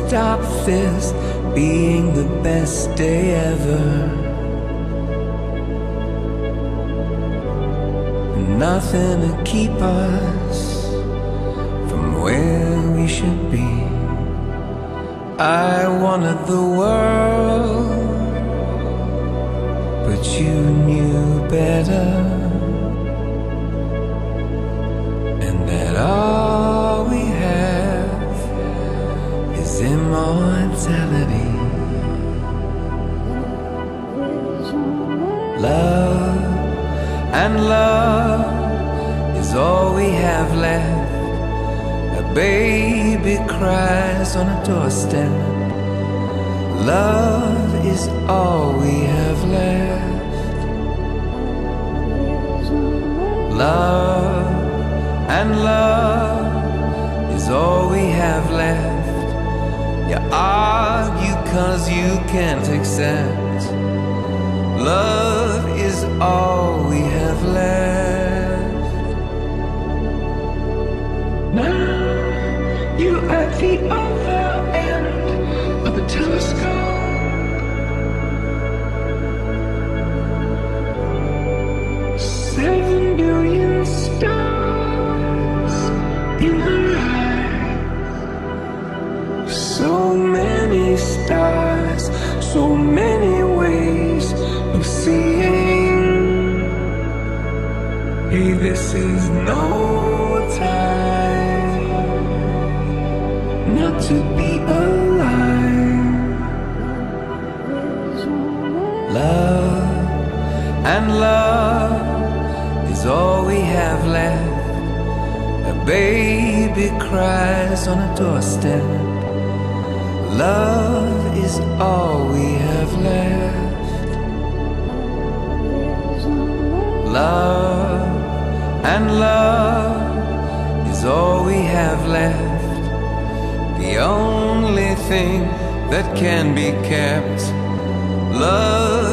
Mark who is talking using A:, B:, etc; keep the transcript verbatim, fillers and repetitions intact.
A: stop this being the best day ever. Nothing to keep us from where we should be. I wanted the world, but you knew better, and that all we have is immortality. Love and love is all we have left. A baby cries on a doorstep. Love is all we have left. Love and love is all we have left. You argue 'cause you can't accept. Love is all we have left.
B: Now you're at the other end of the telescope. Seven billion stars in her eyes. So many stars, so many ways of seeing. Hey, this is no time not to be alive.
A: Love and love is all we have left. A baby cries on a doorstep. Love is all we have left. Love and love is all we have left. The only thing that can be kept. Love